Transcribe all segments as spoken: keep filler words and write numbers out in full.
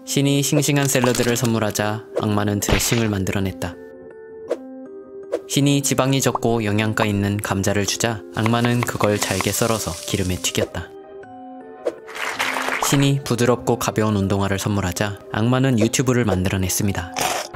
신이 싱싱한 샐러드를 선물하자 악마는 드레싱을 만들어냈다. 신이 지방이 적고 영양가 있는 감자를 주자 악마는 그걸 잘게 썰어서 기름에 튀겼다. 신이 부드럽고 가벼운 운동화를 선물하자 악마는 유튜브를 만들어냈습니다.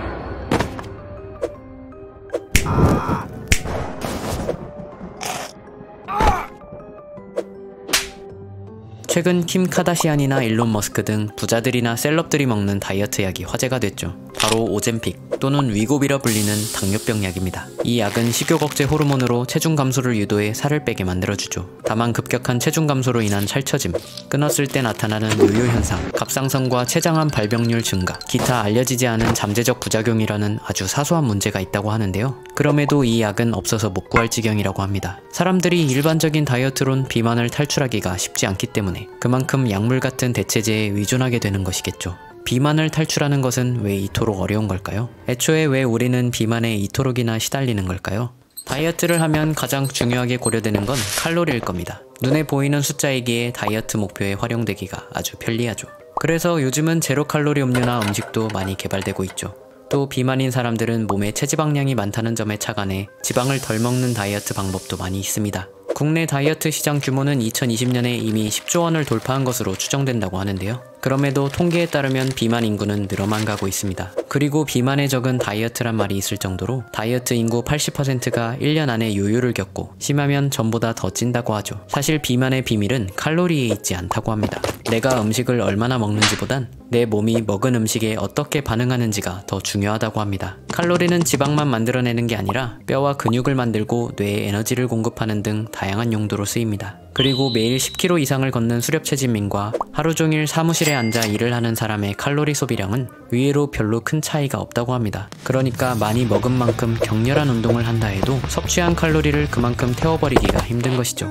최근 킴 카다시안이나 일론 머스크 등 부자들이나 셀럽들이 먹는 다이어트 약이 화제가 됐죠. 바로 오젬픽 또는 위고비라 불리는 당뇨병 약입니다. 이 약은 식욕 억제 호르몬으로 체중 감소를 유도해 살을 빼게 만들어주죠. 다만 급격한 체중 감소로 인한 살처짐, 끊었을 때 나타나는 요요 현상, 갑상선과 췌장암 발병률 증가, 기타 알려지지 않은 잠재적 부작용이라는 아주 사소한 문제가 있다고 하는데요. 그럼에도 이 약은 없어서 못 구할 지경이라고 합니다. 사람들이 일반적인 다이어트론 비만을 탈출하기가 쉽지 않기 때문에 그만큼 약물 같은 대체제에 의존하게 되는 것이겠죠. 비만을 탈출하는 것은 왜 이토록 어려운 걸까요? 애초에 왜 우리는 비만에 이토록이나 시달리는 걸까요? 다이어트를 하면 가장 중요하게 고려되는 건 칼로리일 겁니다. 눈에 보이는 숫자이기에 다이어트 목표에 활용되기가 아주 편리하죠. 그래서 요즘은 제로 칼로리 음료나 음식도 많이 개발되고 있죠. 또 비만인 사람들은 몸에 체지방량이 많다는 점에 착안해 지방을 덜 먹는 다이어트 방법도 많이 있습니다. 국내 다이어트 시장 규모는 이천이십 년에 이미 십조 원을 돌파한 것으로 추정된다고 하는데요. 그럼에도 통계에 따르면 비만 인구는 늘어만 가고 있습니다. 그리고 비만에 적은 다이어트란 말이 있을 정도로 다이어트 인구 팔십 퍼센트가 일 년 안에 요요를 겪고 심하면 전보다 더 찐다고 하죠. 사실 비만의 비밀은 칼로리에 있지 않다고 합니다. 내가 음식을 얼마나 먹는지보단 내 몸이 먹은 음식에 어떻게 반응하는지가 더 중요하다고 합니다. 칼로리는 지방만 만들어내는 게 아니라 뼈와 근육을 만들고 뇌에 에너지를 공급하는 등 다양한 용도로 쓰입니다. 그리고 매일 십 킬로그램 이상을 걷는 수렵체질민과 하루 종일 사무실에 앉아 일을 하는 사람의 칼로리 소비량은 의외로 별로 큰 차이가 없다고 합니다. 그러니까 많이 먹은 만큼 격렬한 운동을 한다 해도 섭취한 칼로리를 그만큼 태워버리기가 힘든 것이죠.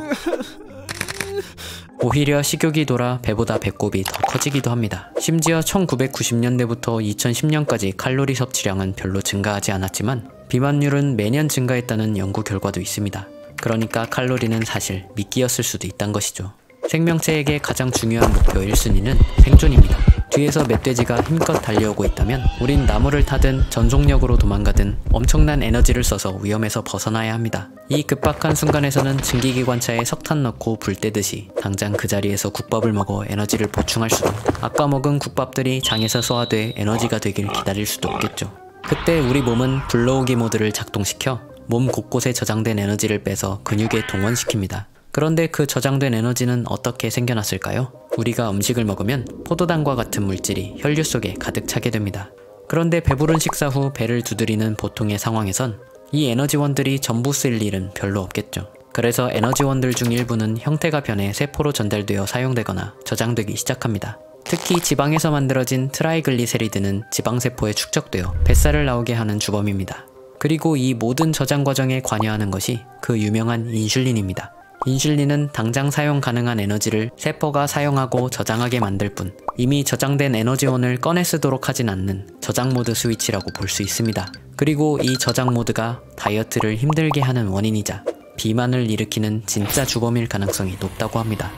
오히려 식욕이 돌아 배보다 배꼽이 더 커지기도 합니다. 심지어 천구백구십 년대부터 이천십 년까지 칼로리 섭취량은 별로 증가하지 않았지만 비만율은 매년 증가했다는 연구 결과도 있습니다. 그러니까 칼로리는 사실 미끼였을 수도 있단 것이죠. 생명체에게 가장 중요한 목표 일 순위는 생존입니다. 뒤에서 멧돼지가 힘껏 달려오고 있다면 우린 나무를 타든 전속력으로 도망가든 엄청난 에너지를 써서 위험에서 벗어나야 합니다. 이 급박한 순간에서는 증기기관차에 석탄 넣고 불 떼듯이 당장 그 자리에서 국밥을 먹어 에너지를 보충할 수도, 아까 먹은 국밥들이 장에서 소화돼 에너지가 되길 기다릴 수도 없겠죠. 그때 우리 몸은 불러오기 모드를 작동시켜 몸 곳곳에 저장된 에너지를 빼서 근육에 동원시킵니다. 그런데 그 저장된 에너지는 어떻게 생겨났을까요? 우리가 음식을 먹으면 포도당과 같은 물질이 혈류 속에 가득 차게 됩니다. 그런데 배부른 식사 후 배를 두드리는 보통의 상황에선 이 에너지원들이 전부 쓸 일은 별로 없겠죠. 그래서 에너지원들 중 일부는 형태가 변해 세포로 전달되어 사용되거나 저장되기 시작합니다. 특히 지방에서 만들어진 트라이글리세리드는 지방세포에 축적되어 뱃살을 나오게 하는 주범입니다. 그리고 이 모든 저장 과정에 관여하는 것이 그 유명한 인슐린입니다. 인슐린은 당장 사용 가능한 에너지를 세포가 사용하고 저장하게 만들 뿐 이미 저장된 에너지원을 꺼내 쓰도록 하진 않는 저장 모드 스위치라고 볼 수 있습니다. 그리고 이 저장 모드가 다이어트를 힘들게 하는 원인이자 비만을 일으키는 진짜 주범일 가능성이 높다고 합니다.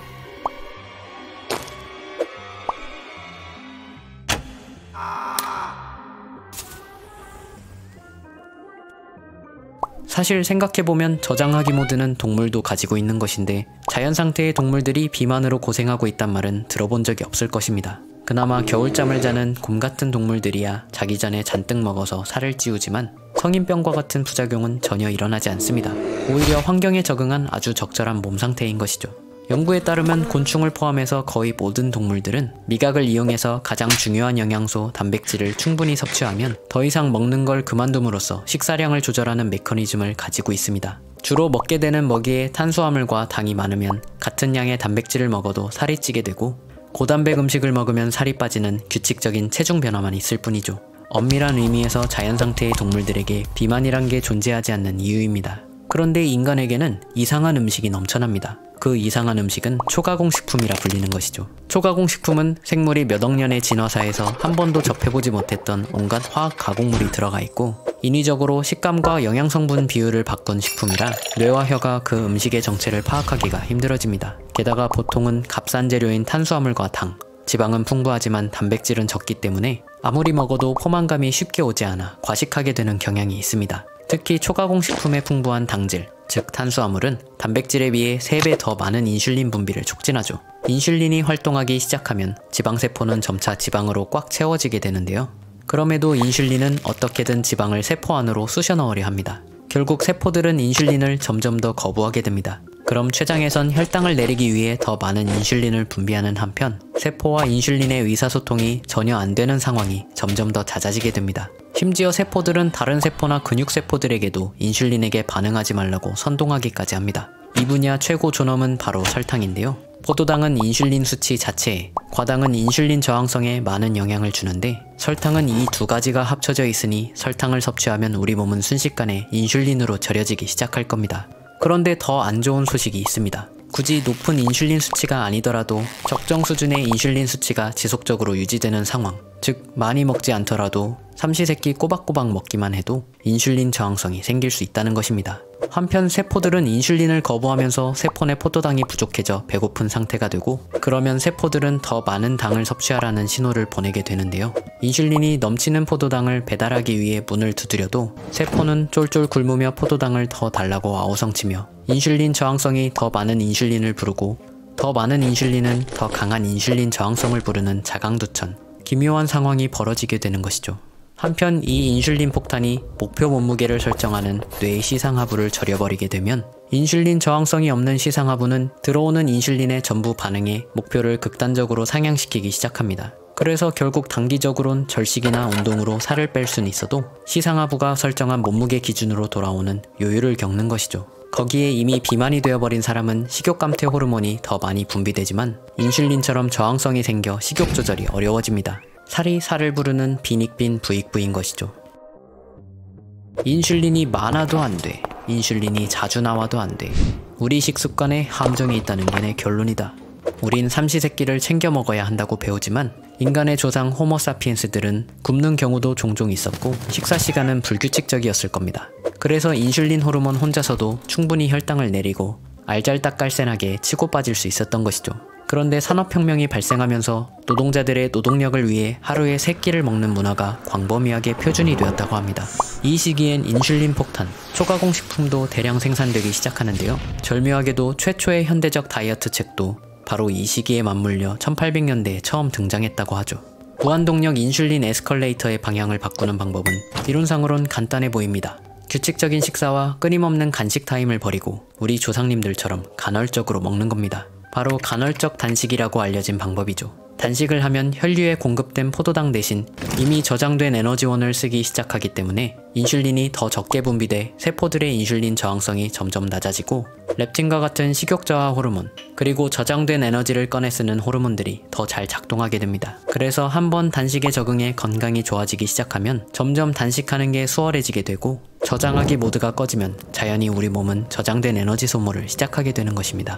사실 생각해보면 저장하기 모드는 동물도 가지고 있는 것인데 자연상태의 동물들이 비만으로 고생하고 있단 말은 들어본 적이 없을 것입니다. 그나마 겨울잠을 자는 곰 같은 동물들이야 자기 전에 잔뜩 먹어서 살을 찌우지만 성인병과 같은 부작용은 전혀 일어나지 않습니다. 오히려 환경에 적응한 아주 적절한 몸 상태인 것이죠. 연구에 따르면 곤충을 포함해서 거의 모든 동물들은 미각을 이용해서 가장 중요한 영양소, 단백질을 충분히 섭취하면 더 이상 먹는 걸 그만둠으로써 식사량을 조절하는 메커니즘을 가지고 있습니다. 주로 먹게 되는 먹이에 탄수화물과 당이 많으면 같은 양의 단백질을 먹어도 살이 찌게 되고 고단백 음식을 먹으면 살이 빠지는 규칙적인 체중 변화만 있을 뿐이죠. 엄밀한 의미에서 자연상태의 동물들에게 비만이란 게 존재하지 않는 이유입니다. 그런데 인간에게는 이상한 음식이 넘쳐납니다. 그 이상한 음식은 초가공식품이라 불리는 것이죠. 초가공식품은 생물이 몇 억 년의 진화사에서 한 번도 접해보지 못했던 온갖 화학 가공물이 들어가 있고 인위적으로 식감과 영양성분 비율을 바꾼 식품이라 뇌와 혀가 그 음식의 정체를 파악하기가 힘들어집니다. 게다가 보통은 값싼 재료인 탄수화물과 당, 지방은 풍부하지만 단백질은 적기 때문에 아무리 먹어도 포만감이 쉽게 오지 않아 과식하게 되는 경향이 있습니다. 특히 초가공식품에 풍부한 당질, 즉 탄수화물은 단백질에 비해 세 배 더 많은 인슐린 분비를 촉진하죠. 인슐린이 활동하기 시작하면 지방세포는 점차 지방으로 꽉 채워지게 되는데요. 그럼에도 인슐린은 어떻게든 지방을 세포 안으로 쑤셔 넣으려 합니다. 결국 세포들은 인슐린을 점점 더 거부하게 됩니다. 그럼 췌장에선 혈당을 내리기 위해 더 많은 인슐린을 분비하는 한편 세포와 인슐린의 의사소통이 전혀 안 되는 상황이 점점 더 잦아지게 됩니다. 심지어 세포들은 다른 세포나 근육세포들에게도 인슐린에게 반응하지 말라고 선동하기까지 합니다. 이 분야 최고 존엄은 바로 설탕인데요. 포도당은 인슐린 수치 자체에, 과당은 인슐린 저항성에 많은 영향을 주는데 설탕은 이 두 가지가 합쳐져 있으니 설탕을 섭취하면 우리 몸은 순식간에 인슐린으로 절여지기 시작할 겁니다. 그런데 더 안 좋은 소식이 있습니다. 굳이 높은 인슐린 수치가 아니더라도 적정 수준의 인슐린 수치가 지속적으로 유지되는 상황, 즉 많이 먹지 않더라도 삼시세끼 꼬박꼬박 먹기만 해도 인슐린 저항성이 생길 수 있다는 것입니다. 한편 세포들은 인슐린을 거부하면서 세포 내 포도당이 부족해져 배고픈 상태가 되고 그러면 세포들은 더 많은 당을 섭취하라는 신호를 보내게 되는데요. 인슐린이 넘치는 포도당을 배달하기 위해 문을 두드려도 세포는 쫄쫄 굶으며 포도당을 더 달라고 아우성치며 인슐린 저항성이 더 많은 인슐린을 부르고 더 많은 인슐린은 더 강한 인슐린 저항성을 부르는 자강두천, 기묘한 상황이 벌어지게 되는 것이죠. 한편 이 인슐린 폭탄이 목표 몸무게를 설정하는 뇌의 시상하부를 절여버리게 되면 인슐린 저항성이 없는 시상하부는 들어오는 인슐린의 전부 반응에 목표를 극단적으로 상향시키기 시작합니다. 그래서 결국 단기적으론 절식이나 운동으로 살을 뺄 수는 있어도 시상하부가 설정한 몸무게 기준으로 돌아오는 요요를 겪는 것이죠. 거기에 이미 비만이 되어버린 사람은 식욕감퇴 호르몬이 더 많이 분비되지만 인슐린처럼 저항성이 생겨 식욕 조절이 어려워집니다. 살이 살을 부르는 빈익빈 부익부인 것이죠. 인슐린이 많아도 안 돼. 인슐린이 자주 나와도 안 돼. 우리 식습관에 함정이 있다는 게 내 결론이다. 우린 삼시세끼를 챙겨 먹어야 한다고 배우지만 인간의 조상 호모사피엔스들은 굶는 경우도 종종 있었고 식사 시간은 불규칙적이었을 겁니다. 그래서 인슐린 호르몬 혼자서도 충분히 혈당을 내리고 알잘딱깔센하게 치고 빠질 수 있었던 것이죠. 그런데 산업혁명이 발생하면서 노동자들의 노동력을 위해 하루에 세 끼를 먹는 문화가 광범위하게 표준이 되었다고 합니다. 이 시기엔 인슐린 폭탄, 초가공식품도 대량 생산되기 시작하는데요. 절묘하게도 최초의 현대적 다이어트 책도 바로 이 시기에 맞물려 천팔백 년대에 처음 등장했다고 하죠. 무한동력 인슐린 에스컬레이터의 방향을 바꾸는 방법은 이론상으론 간단해 보입니다. 규칙적인 식사와 끊임없는 간식 타임을 버리고 우리 조상님들처럼 간헐적으로 먹는 겁니다. 바로 간헐적 단식이라고 알려진 방법이죠. 단식을 하면 혈류에 공급된 포도당 대신 이미 저장된 에너지원을 쓰기 시작하기 때문에 인슐린이 더 적게 분비돼 세포들의 인슐린 저항성이 점점 낮아지고 렙틴과 같은 식욕 저하 호르몬, 그리고 저장된 에너지를 꺼내 쓰는 호르몬들이 더 잘 작동하게 됩니다. 그래서 한번 단식에 적응해 건강이 좋아지기 시작하면 점점 단식하는 게 수월해지게 되고 저장하기 모드가 꺼지면 자연히 우리 몸은 저장된 에너지 소모를 시작하게 되는 것입니다.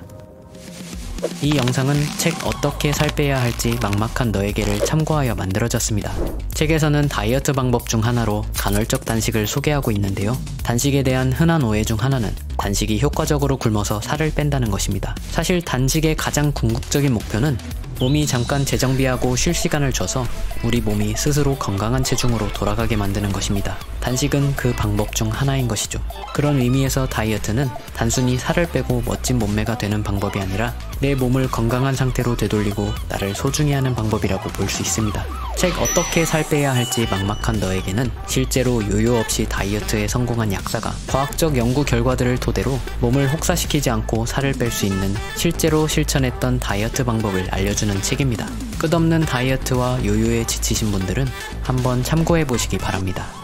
이 영상은 책 어떻게 살 빼야 할지 막막한 너에게를 참고하여 만들어졌습니다. 책에서는 다이어트 방법 중 하나로 간헐적 단식을 소개하고 있는데요. 단식에 대한 흔한 오해 중 하나는 단식이 효과적으로 굶어서 살을 뺀다는 것입니다. 사실 단식의 가장 궁극적인 목표는 몸이 잠깐 재정비하고 쉴 시간을 줘서 우리 몸이 스스로 건강한 체중으로 돌아가게 만드는 것입니다. 단식은 그 방법 중 하나인 것이죠. 그런 의미에서 다이어트는 단순히 살을 빼고 멋진 몸매가 되는 방법이 아니라 내 몸을 건강한 상태로 되돌리고 나를 소중히 하는 방법이라고 볼 수 있습니다. 책 어떻게 살 빼야 할지 막막한 너에게는 실제로 요요 없이 다이어트에 성공한 약사가 과학적 연구 결과들을 토대로 몸을 혹사시키지 않고 살을 뺄 수 있는 실제로 실천했던 다이어트 방법을 알려주는 책입니다. 끝없는 다이어트와 요요에 지치신 분들은 한번 참고해 보시기 바랍니다.